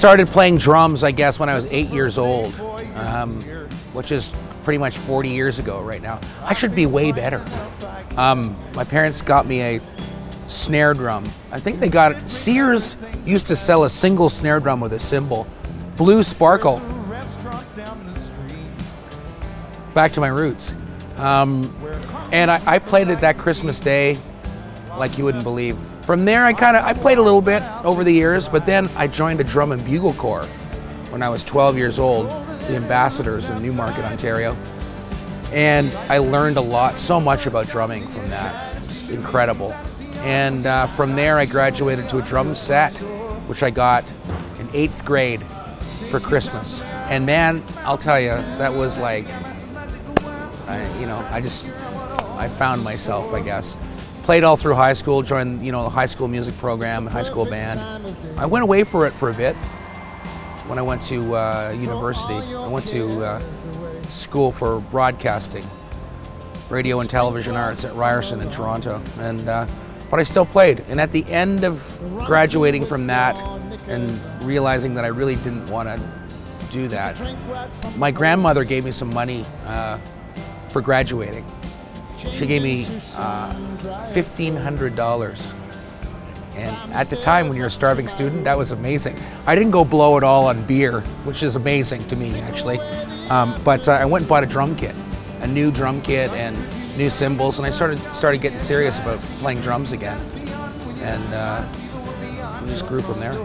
started playing drums, I guess, when I was 8 years old, which is pretty much 40 years ago right now. I should be way better. My parents got me a snare drum. I think they got it. Sears used to sell a single snare drum with a cymbal. Blue Sparkle. Back to my roots. And I played it that Christmas day like you wouldn't believe. From there, I played a little bit over the years, but then I joined a drum and bugle corps when I was 12 years old, the Ambassadors in Newmarket, Ontario. And I learned a lot, so much about drumming from that. It's incredible. And from there, I graduated to a drum set, which I got in 8th grade for Christmas. And man, I'll tell you, that was like, I found myself, I guess. Played all through high school, joined, the high school music program, high school band. I went away for it for a bit when I went to university. I went to school for broadcasting, radio and television arts at Ryerson in Toronto. And but I still played. And at the end of graduating from that and realizing that I really didn't want to do that, my grandmother gave me some money for graduating. She gave me $1,500. And at the time, when you're a starving student, that was amazing. I didn't go blow it all on beer, which is amazing to me, actually. But I went and bought a drum kit, a new drum kit and new cymbals, and I started getting serious about playing drums again. And we just grew from there.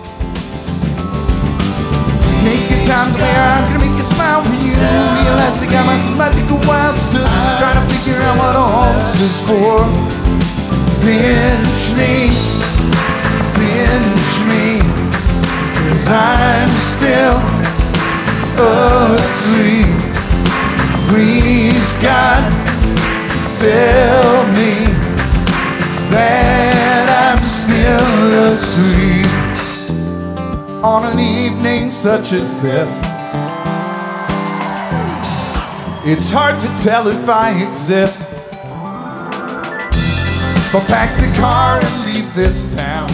Make your time to where I'm gonna make you smile when you realize they got my magical wild stuff. Trying to figure out what all this is for. Pinch me, 'cause I'm still asleep. Please God, tell me that I'm still asleep. On an evening such as this, it's hard to tell if I exist. If I pack the car and leave this town.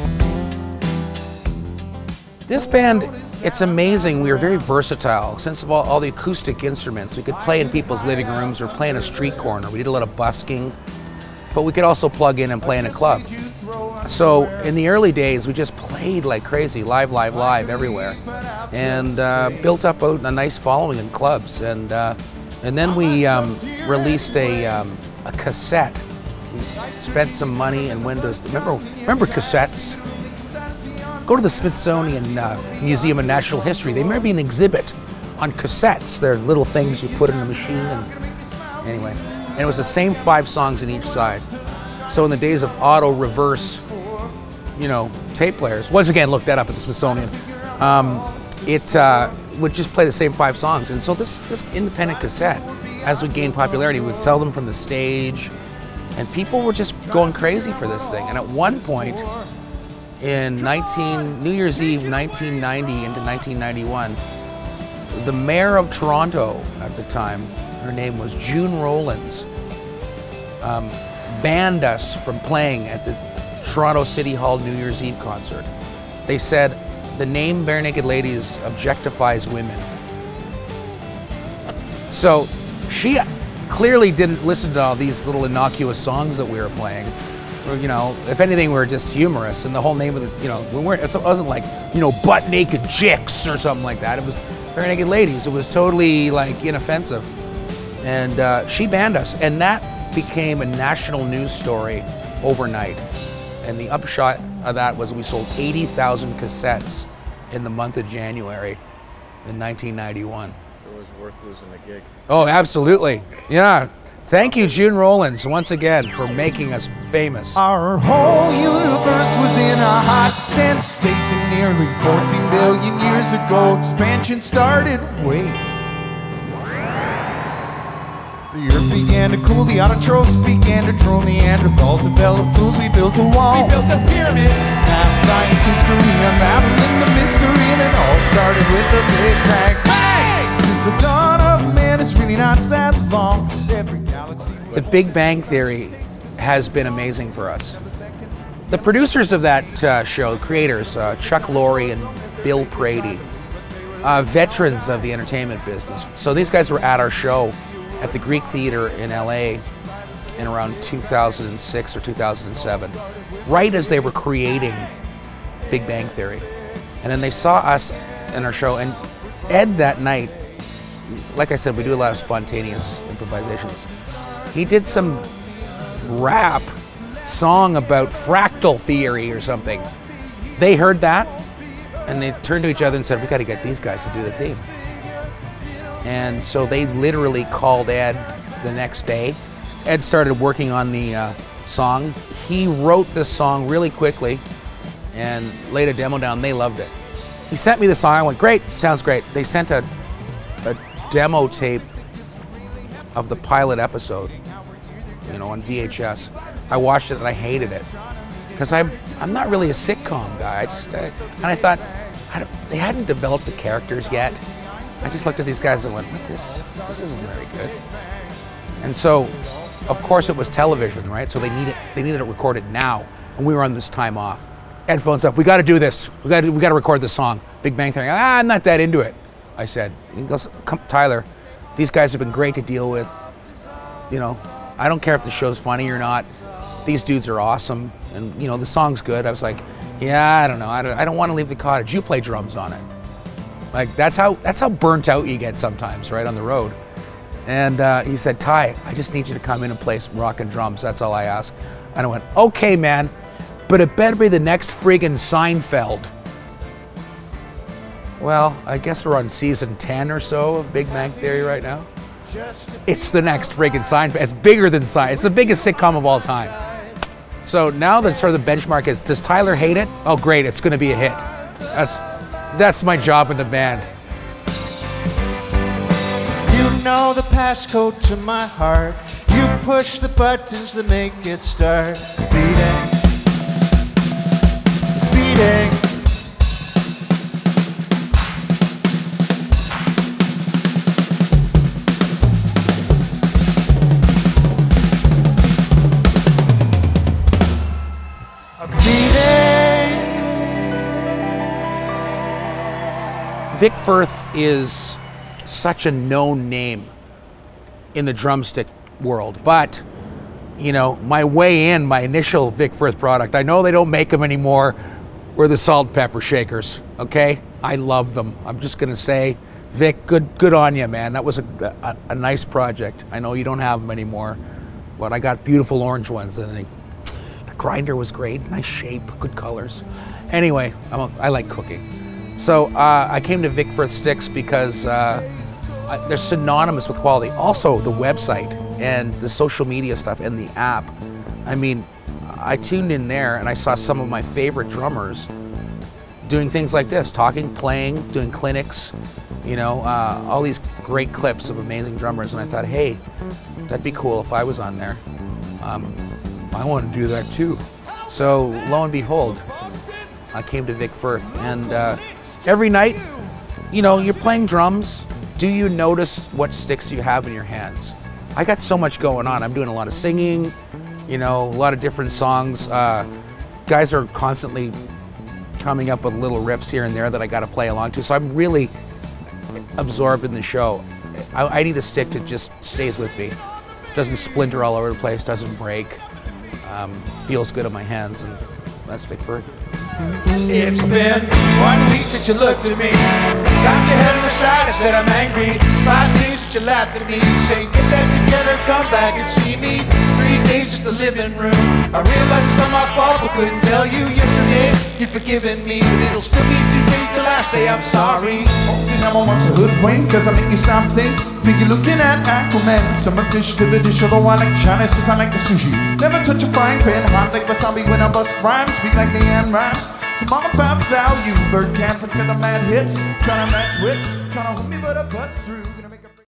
This band, it's amazing. We are very versatile. Since of all the acoustic instruments, we could play in people's living rooms or play in a street corner. We did a lot of busking, but we could also plug in and play in a club. So in the early days, we just played like crazy, live everywhere, and built up a nice following in clubs. And then we released a cassette. We spent some money and windows. Remember cassettes? Go to the Smithsonian Museum of Natural History. They may be an exhibit on cassettes. They're little things you put in a machine. And anyway, and it was the same 5 songs in each side. So in the days of auto reverse, tape players, once again, look that up at the Smithsonian, it would just play the same 5 songs. And so this independent cassette, as we gained popularity, we would sell them from the stage, and people were just going crazy for this thing. And at one point, in New Year's Eve 1990 into 1991, the mayor of Toronto at the time, her name was June Rowlands, banned us from playing at the Toronto City Hall New Year's Eve concert. They said the name Barenaked Ladies objectifies women. So she clearly didn't listen to all these little innocuous songs that we were playing. Or, if anything, we were just humorous, and the whole name of it wasn't like, butt naked chicks or something like that. It was Barenaked Ladies. It was totally like inoffensive. And she banned us, and that became a national news story overnight. And the upshot of that was we sold 80,000 cassettes in the month of January in 1991. So it was worth losing the gig. Oh, absolutely. Yeah. Thank you, June Rowlands, once again, for making us famous. Our whole universe was in a hot, dense state that nearly 14 billion years ago expansion started. Wait. The earth began to cool, the autotrophs began to drool, Neanderthals developed tools, we built a wall. We built the pyramid. Math, science, history, unraveling the mystery, and it all started with the Big Bang. Hey! Since the dawn of man, it's really not that long. Every galaxy. The Big Bang Theory has been amazing for us. The producers of that show, creators, Chuck Lorre and Bill Prady, veterans of the entertainment business. So these guys were at our show at the Greek Theater in LA in around 2006 or 2007, right as they were creating Big Bang Theory. And then they saw us in our show, and Ed that night, like I said, we do a lot of spontaneous improvisations. He did some rap song about fractal theory or something. They heard that and they turned to each other and said, we got to get these guys to do the theme. And so they literally called Ed the next day. Ed started working on the song. He wrote the song really quickly and laid a demo down. They loved it. He sent me the song. I went, great, sounds great. They sent a demo tape of the pilot episode, you know, on VHS. I watched it and I hated it because I'm not really a sitcom guy. And I thought they hadn't developed the characters yet. I just looked at these guys and went, what, this isn't very good. And so, of course, it was television, right? So they needed it recorded now, and we were on this time off. Ed phones up. We got to do this. We got to record this song. Big Bang Theory. I'm not that into it, I said. He goes, come, Tyler, these guys have been great to deal with. You know, I don't care if the show's funny or not. These dudes are awesome, and you know the song's good. I was like, yeah, I don't know. I don't want to leave the cottage. You play drums on it. Like that's how burnt out you get sometimes, right, on the road. And he said, Ty, I just need you to come in and play some rock and drums. That's all I ask. And I went, okay, man, but it better be the next friggin' Seinfeld. Well, I guess we're on season 10 or so of Big Bang Theory right now. It's the next friggin' Seinfeld. It's bigger than Seinfeld. It's the biggest sitcom of all time. So now the sort of the benchmark is, does Tyler hate it? Oh, great, it's going to be a hit. That's my job in the band. You know the passcode to my heart. You push the buttons that make it start beating, beating. Vic Firth is such a known name in the drumstick world, but you know, my way in, my initial Vic Firth product, I know they don't make them anymore, were the salt and pepper shakers, okay? I love them. I'm just gonna say, Vic, good on you, man. That was a nice project. I know you don't have them anymore, but I got beautiful orange ones, and the grinder was great, nice shape, good colors. Anyway, I like cooking. So I came to Vic Firth Sticks because they're synonymous with quality. Also, the website and the social media stuff and the app. I mean, I tuned in there and I saw some of my favorite drummers doing things like this, talking, playing, doing clinics, you know, all these great clips of amazing drummers. And I thought, hey, that'd be cool if I was on there. I want to do that too. So lo and behold, I came to Vic Firth, and every night, you know, you're playing drums. Do you notice what sticks you have in your hands? I got so much going on. I'm doing a lot of singing, you know, a lot of different songs. Guys are constantly coming up with little riffs here and there that I got to play along to. So I'm really absorbed in the show. I need a stick that just stays with me. Doesn't splinter all over the place, doesn't break. Feels good in my hands, and that's Vic Firth. It's been 1 week since you looked at me. Got your head on the side and said I'm angry. 5 days since you laughed at me. Say get that together, come back and see me. 3 days is the living room. I realize it's not my fault, but couldn't tell you yesterday you'd forgiven me. But it'll still be 2 days till I say I'm sorry. I'm almost a hoodwink, cause I make you something. Think you're looking at Aquaman. Summer fish to the dish, although I like Chinese cause I like the sushi. Never touch a frying pan, hot like wasabi when I bust rhymes. Speak like the end rhymes. Some all about value. Bird campers got the mad hits. Tryna match wits. Tryna hold me but I bust through.